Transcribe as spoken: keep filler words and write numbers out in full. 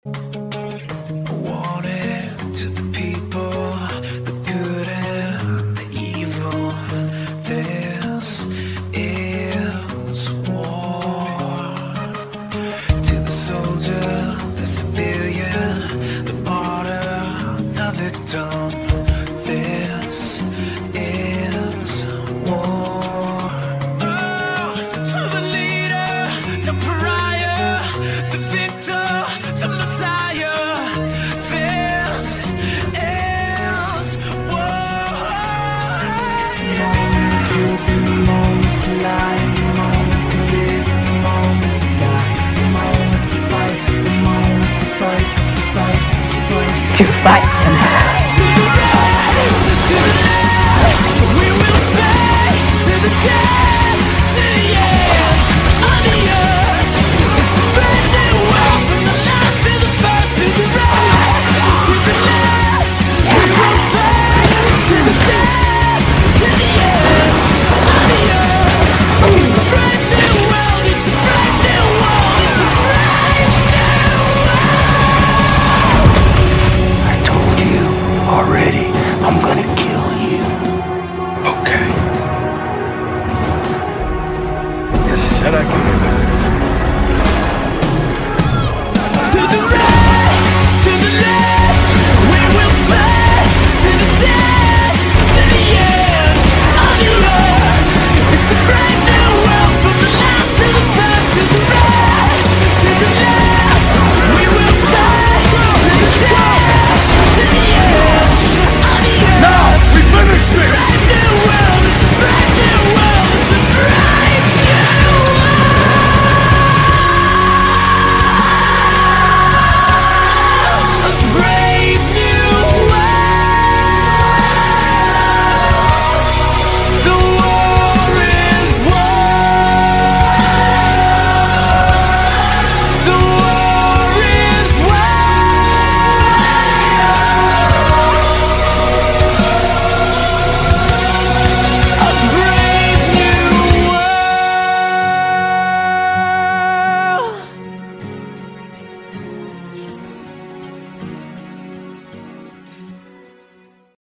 Warning to the people, the good and the evil. This is war. To the soldier, the civilian, the martyr, the victim. This is war. Oh, to the leader, the pariah, the victor, the messiah. This is war. It's the moment of truth and the moment to lie, and the moment to live and the moment to die, the moment to fight, the moment to fight, to fight, to fight, To fight and